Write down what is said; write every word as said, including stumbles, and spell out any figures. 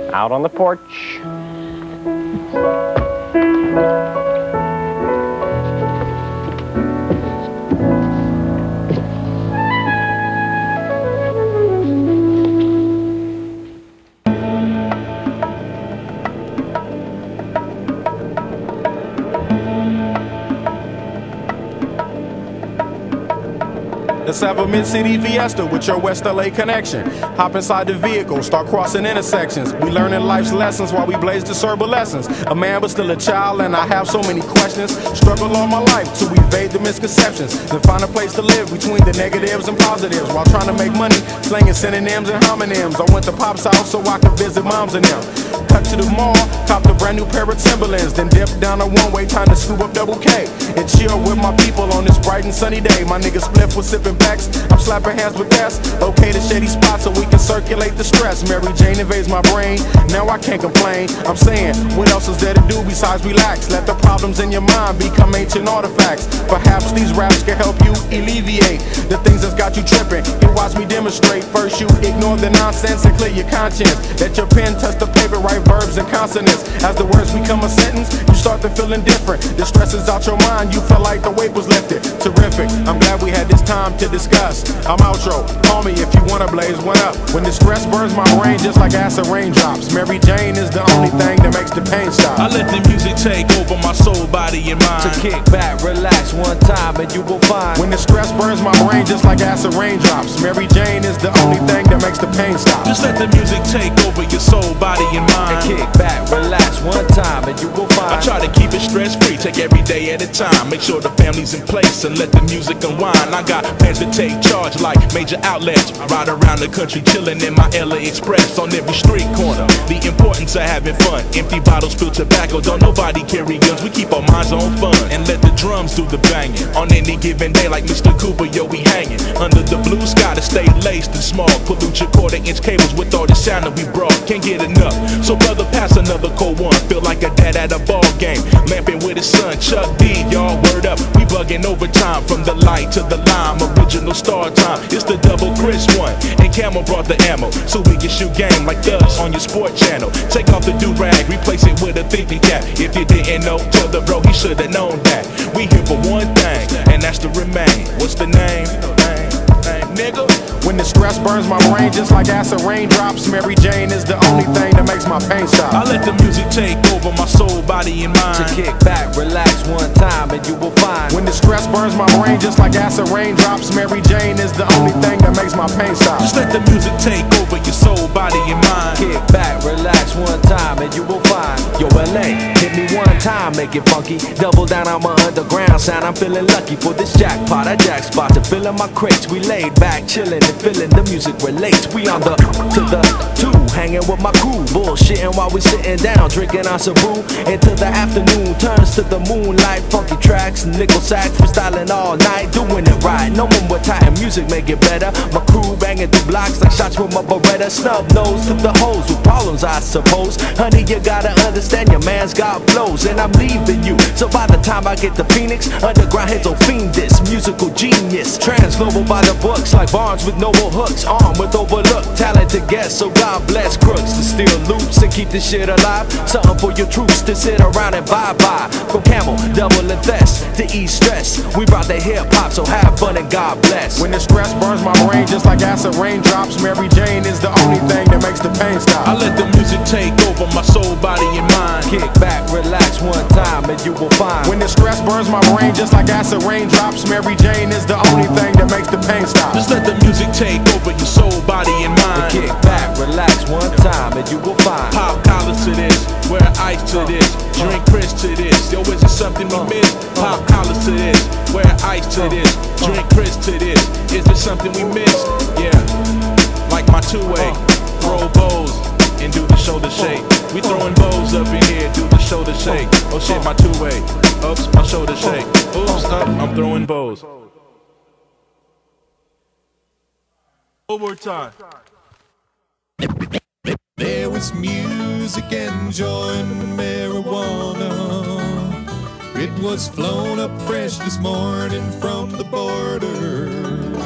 out on the porch. Let's have a mid-city fiesta with your West L A connection. Hop inside the vehicle, start crossing intersections. We learning life's lessons while we blaze the herbal lessons. A man but still a child and I have so many questions. Struggle all my life to evade the misconceptions. Then find a place to live between the negatives and positives. While trying to make money, slinging synonyms and homonyms. I went to Pop's house so I could visit moms and them. Cut to the mall, copped a brand new pair of Timberlands. Then dip down a one-way, time to scoop up double K. And chill with my people on this bright and sunny day. My nigga Spliff was sippin' Becks. I'm slapping hands with S. Locate a shady spot so we can circulate the stress. Mary Jane invades my brain, now I can't complain. I'm saying, what else is there to do besides relax? Let the problems in your mind become ancient artifacts. Perhaps these raps can help you alleviate the things that's got you tripping. You watch me demonstrate. First you ignore the nonsense and clear your conscience. Let your pen touch the paper, write verbs and consonants. As the words become a sentence, you start to feel indifferent. The stress is out your mind, you feel like the weight was lifted. Terrific, I'm glad we had this time to discuss. I'm outro, call me if you wanna blaze one up. When the stress burns my brain just like acid raindrops. Mary Jane is the only thing that makes the pain stop. I let the music take over my soul, body, and mind. To kick back, relax one time and you will find. When the stress burns my brain just like acid raindrops. Mary Jane is the only thing that makes the pain stop. Just let the music take over your soul, body, and mind. And kick back, relax one time and you will find. I try to keep it stress-free, take every day at a time. Make sure the family's in place and let the music unwind. I got plans to take charge like major outlets. Ride around the country chilling in my L A Express on every street corner. The importance of having fun. Empty bottles, spilled tobacco. Don't nobody carry guns. We keep our minds on fun and let the drums do the banging. On any given day, like Mister Cooper, yo, we hanging under the blue sky to stay laced and small. Pollute your quarter-inch cables with all the sound that we brought. Can't get enough. So brother, pass another cold one. Feel like a dad at a ball game, lamping with his son Chuck D. Y'all word up. We bugging overtime from the light to the lime. Original star time. It's the double Chris one. And Camel brought the ammo, so we can shoot game like us on your sport channel. Take off the do-rag, replace it with a thinking cap. If you didn't know, tell the bro he should have known that. We here for one thing, and that's to remain. What's the name? Name, name, nigga. When the stress burns my brain just like acid raindrops. Mary Jane is the only thing that makes my pain stop. I let the music take over my soul, body, and mind. To kick back, relax one time and you will find. When the stress burns my brain just like acid raindrops. Mary Jane is the only thing that makes my pain stop. Just let the music take over your soul, body, and mind. Kick back, relax one time and you will find. Yo, L A, hit me one time, make it funky. Double down on my underground sound. I'm feeling lucky for this jackpot. I jack spot to fill in my crates. We laid back, chilling and feeling the music relates. We on the to the two, hanging with my crew, bullshitting while we sitting down, drinking on some brew. Into the afternoon turns to the moonlight. Funky tracks, nickel sax, freestyling all night, doing it right. No one with time, music make it better. My crew banging through blocks like shots from a Beretta. Snub nose to the hoes with problems, I suppose. Honey, you gotta understand your man's got flows, and I'm leaving you. So by the time I get to Phoenix, underground heads will fiend this musical genius. Transglobal by the books like Barnes with noble hooks, armed with overlooked talented guests. So God bless crooks to steal loops and keep this shit alive. Something for your troops to sit around and bye-bye. From Camel, double invest to ease stress. We brought the hip-hop, so have fun and God bless. When the stress burns my brain just like acid raindrops. Mary Jane is the only thing that makes the pain stop. I let the music take over my soul, body, and mind. Kick back, relax one time and you will find. When the stress burns my brain just like acid raindrops. Mary Jane is the only thing that makes the pain stop. Just let the music take over your soul, body, and mind. Kick back, relax one time and you will find. Pop collars to this, wear ice to this, drink Chris to this. Yo, is it something we miss? Pop collars to this, wear ice to this, drink Chris to this. Is it something we miss? Yeah, like my two-way, throw bows and do the shoulder shake. We throwing bows up in here, do the shoulder shake. Oh shit, my two-way, oops, my shoulder shake. Oops, up, I'm throwing bows. One more time. There was music and joy and marijuana. It was flown up fresh this morning from the border.